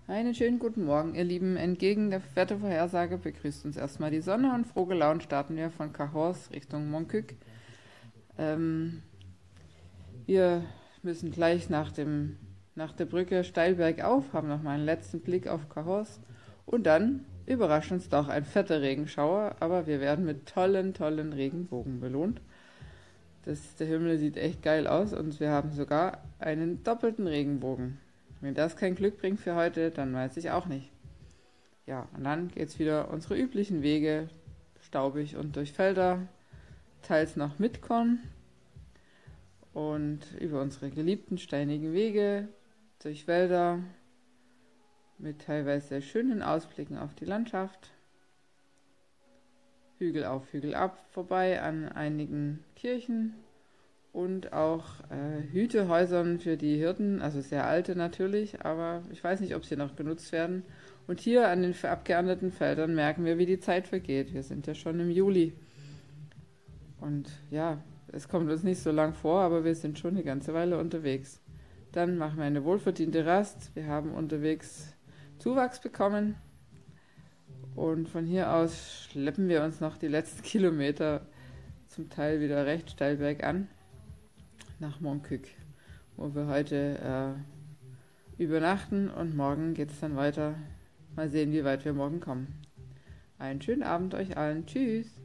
Einen schönen guten Morgen, ihr Lieben. Entgegen der Wettervorhersage begrüßt uns erstmal die Sonne und froh gelaunt starten wir von Cahors Richtung Montcuq. Ähm, Wir müssen gleich nach der Brücke steil bergauf, haben noch mal einen letzten Blick auf Cahors und dann überrascht uns doch ein fetter Regenschauer, aber wir werden mit tollen Regenbogen belohnt. Der Himmel sieht echt geil aus und wir haben sogar einen doppelten Regenbogen. Wenn das kein Glück bringt für heute, dann weiß ich auch nicht. Ja, und dann geht's wieder unsere üblichen Wege, staubig und durch Felder, teils noch mit Korn und über unsere geliebten steinigen Wege, durch Wälder mit teilweise sehr schönen Ausblicken auf die Landschaft, Hügel auf, Hügel ab, vorbei an einigen Kirchen und auch Hütehäusern für die Hirten, also sehr alte natürlich, aber ich weiß nicht, ob sie noch genutzt werden. Und hier an den abgeernteten Feldern merken wir, wie die Zeit vergeht. Wir sind ja schon im Juli. Und ja, es kommt uns nicht so lang vor, aber wir sind schon eine ganze Weile unterwegs. Dann machen wir eine wohlverdiente Rast. Wir haben unterwegs Zuwachs bekommen. Und von hier aus schleppen wir uns noch die letzten Kilometer zum Teil wieder recht steil bergan nach Montcuq, wo wir heute übernachten und morgen geht es dann weiter. Mal sehen, wie weit wir morgen kommen. Einen schönen Abend euch allen. Tschüss.